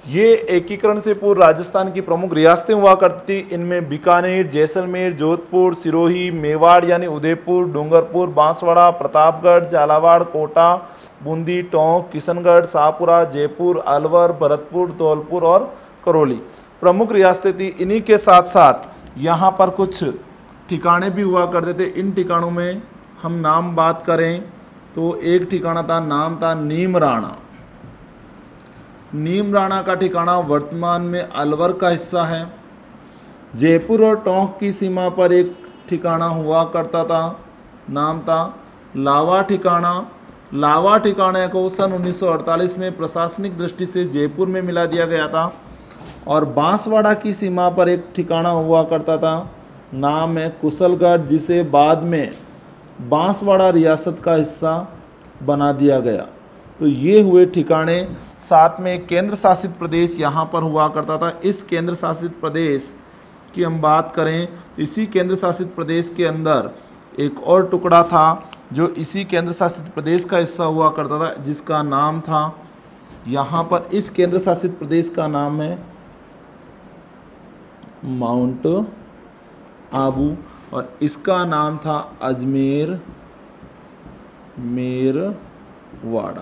ये एकीकरण से पूर्व राजस्थान की प्रमुख रियासतें हुआ करती थी। इनमें बीकानेर, जैसलमेर, जोधपुर, सिरोही, मेवाड़ यानी उदयपुर, डूंगरपुर, बांसवाड़ा, प्रतापगढ़, झालावाड़, कोटा, बूंदी, टोंक, किशनगढ़, शाहपुरा, जयपुर, अलवर, भरतपुर, धौलपुर और करौली प्रमुख रियासतें थी। इन्हीं के साथ साथ यहाँ पर कुछ ठिकाने भी हुआ करते थे। इन ठिकानों में हम नाम बात करें तो एक ठिकाना था, नाम था नीमराणा। नीमराणा का ठिकाना वर्तमान में अलवर का हिस्सा है। जयपुर और टोंक की सीमा पर एक ठिकाना हुआ करता था, नाम था लावा ठिकाना। लावा ठिकाने को सन 1948 में प्रशासनिक दृष्टि से जयपुर में मिला दिया गया था। और बांसवाड़ा की सीमा पर एक ठिकाना हुआ करता था, नाम है कुशलगढ़, जिसे बाद में बांसवाड़ा रियासत का हिस्सा बना दिया गया। तो ये हुए ठिकाने। साथ में केंद्र शासित प्रदेश यहाँ पर हुआ करता था। इस केंद्र शासित प्रदेश की हम बात करें तो इसी केंद्र शासित प्रदेश के अंदर एक और टुकड़ा था जो इसी केंद्र शासित प्रदेश का हिस्सा हुआ करता था, जिसका नाम था, यहाँ पर इस केंद्र शासित प्रदेश का नाम है माउंट आबू और इसका नाम था अजमेर मेरवाड़ा।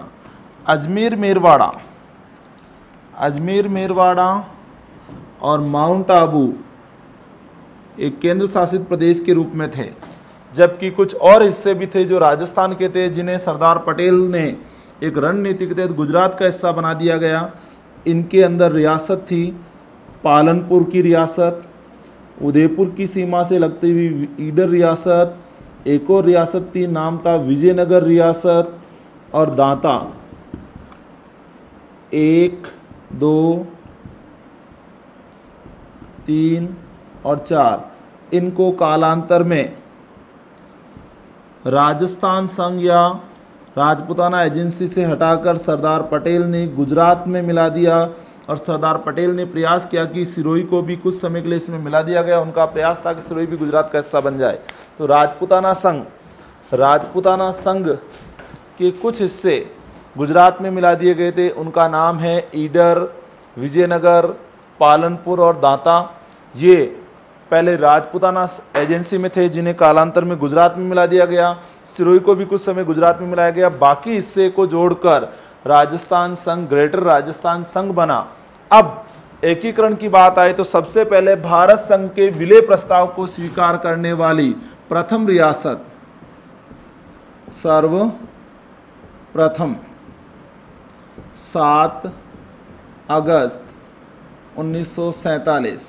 अजमेर मेरवाड़ा और माउंट आबू एक केंद्र शासित प्रदेश के रूप में थे, जबकि कुछ और हिस्से भी थे जो राजस्थान के थे, जिन्हें सरदार पटेल ने एक रणनीति के तहत गुजरात का हिस्सा बना दिया गया। इनके अंदर रियासत थी पालनपुर की रियासत, उदयपुर की सीमा से लगती हुई ईडर रियासत, एक और रियासत थी, नाम था विजयनगर रियासत, और दांता। 1, 2, 3 और 4 इनको कालांतर में राजस्थान संघ या राजपूताना एजेंसी से हटाकर सरदार पटेल ने गुजरात में मिला दिया। और सरदार पटेल ने प्रयास किया कि सिरोही को भी कुछ समय के लिए इसमें मिला दिया गया। उनका प्रयास था कि सिरोही भी गुजरात का हिस्सा बन जाए। तो राजपूताना संघ के कुछ हिस्से गुजरात में मिला दिए गए थे। उनका नाम है ईडर, विजयनगर, पालनपुर और दांता। ये पहले राजपूताना एजेंसी में थे, जिन्हें कालांतर में गुजरात में मिला दिया गया। सिरोही को भी कुछ समय गुजरात में मिलाया गया। बाकी हिस्से को जोड़कर राजस्थान संघ, ग्रेटर राजस्थान संघ बना। अब एकीकरण की बात आए तो सबसे पहले भारत संघ के विलय प्रस्ताव को स्वीकार करने वाली प्रथम रियासत, सर्वप्रथम 7 अगस्त 1947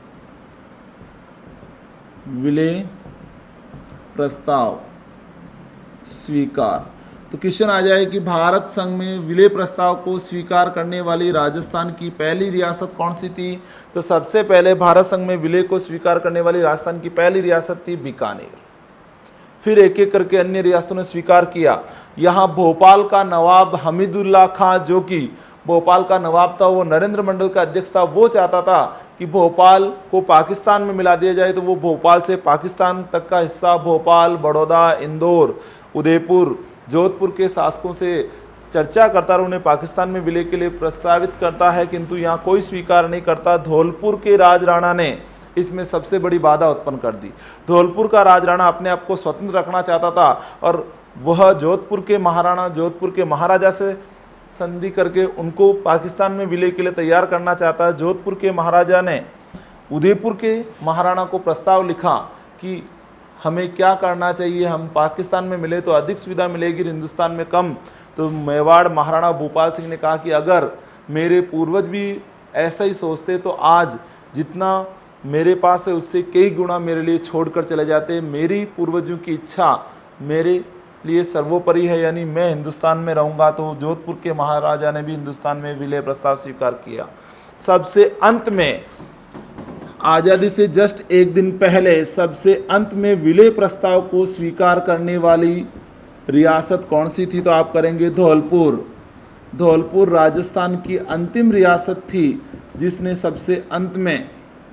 विलय प्रस्ताव स्वीकार। तो क्वेश्चन आ जाए कि भारत संघ में विलय प्रस्ताव को स्वीकार करने वाली राजस्थान की पहली रियासत कौन सी थी? तो सबसे पहले भारत संघ में विलय को स्वीकार करने वाली राजस्थान की पहली रियासत थी बीकानेर। फिर एक एक करके अन्य रियासतों ने स्वीकार किया। यहाँ भोपाल का नवाब हमीदुल्लाह खां, जो कि भोपाल का नवाब था, वो नरेंद्र मंडल का अध्यक्ष था। वो चाहता था कि भोपाल को पाकिस्तान में मिला दिया जाए। तो वो भोपाल से पाकिस्तान तक का हिस्सा भोपाल, बड़ौदा, इंदौर, उदयपुर, जोधपुर के शासकों से चर्चा करता और उन्हें पाकिस्तान में विलय के लिए प्रस्तावित करता है, किंतु यहाँ कोई स्वीकार नहीं करता। धौलपुर के राजराणा ने इसमें सबसे बड़ी बाधा उत्पन्न कर दी। धौलपुर का राजराणा अपने आप को स्वतंत्र रखना चाहता था और वह जोधपुर के महाराजा से संधि करके उनको पाकिस्तान में विलय के लिए तैयार करना चाहता है। जोधपुर के महाराजा ने उदयपुर के महाराणा को प्रस्ताव लिखा कि हमें क्या करना चाहिए, हम पाकिस्तान में मिले तो अधिक सुविधा मिलेगी, हिंदुस्तान में कम। तो मेवाड़ महाराणा भूपाल सिंह ने कहा कि अगर मेरे पूर्वज भी ऐसा ही सोचते तो आज जितना मेरे पास है उससे कई गुना मेरे लिए छोड़कर चले जाते। मेरी पूर्वजों की इच्छा मेरे लिए सर्वोपरि है, यानी मैं हिंदुस्तान में रहूँगा। तो जोधपुर के महाराजा ने भी हिंदुस्तान में विलय प्रस्ताव स्वीकार किया। सबसे अंत में आज़ादी से जस्ट एक दिन पहले सबसे अंत में विलय प्रस्ताव को स्वीकार करने वाली रियासत कौन सी थी? तो आप करेंगे धौलपुर। धौलपुर राजस्थान की अंतिम रियासत थी जिसने सबसे अंत में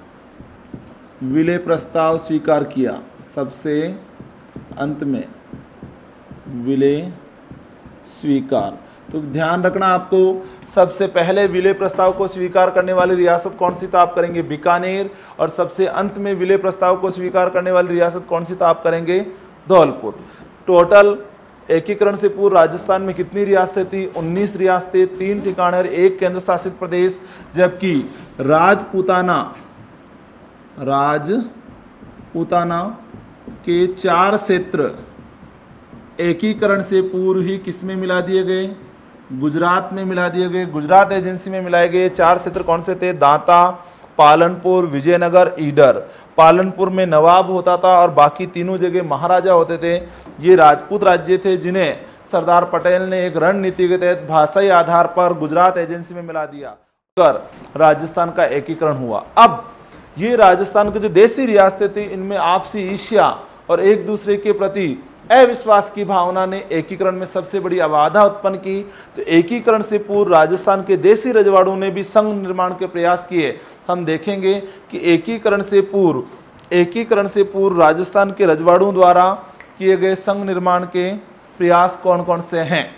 विलय प्रस्ताव स्वीकार किया। सबसे अंत में विलय स्वीकार। तो ध्यान रखना आपको, सबसे पहले विलय प्रस्ताव को स्वीकार करने वाली रियासत कौन सी, तो आप करेंगे बीकानेर, और सबसे अंत में विलय प्रस्ताव को स्वीकार करने वाली रियासत कौन सी, तो आप करेंगे धौलपुर। टोटल एकीकरण से पूर्व राजस्थान में कितनी रियासतें थी, 19 रियासतें, 3 ठिकाने और 1 केंद्र शासित प्रदेश, जबकि राजपूताना के 4 क्षेत्र एकीकरण से पूर्व ही किसमें मिला दिए गए, गुजरात में मिला दिए गए, गुजरात एजेंसी में मिलाए गए। 4 क्षेत्र कौन से थे, दांता, पालनपुर, विजयनगर, ईडर। पालनपुर में नवाब होता था और बाकी तीनों जगह महाराजा होते थे। ये राजपूत राज्य थे जिन्हें सरदार पटेल ने एक रणनीति के तहत भाषाई आधार पर गुजरात एजेंसी में मिला दिया कर राजस्थान का एकीकरण हुआ। अब ये राजस्थान की जो देसी रियासतें थी इनमें आपसी ईर्ष्या और एक दूसरे के प्रति अविश्वास की भावना ने एकीकरण में सबसे बड़ी बाधा उत्पन्न की। तो एकीकरण से पूर्व राजस्थान के देसी रजवाड़ों ने भी संघ निर्माण के प्रयास किए। हम देखेंगे कि एकीकरण से पूर्व राजस्थान के रजवाड़ों द्वारा किए गए संघ निर्माण के प्रयास कौन कौन से हैं।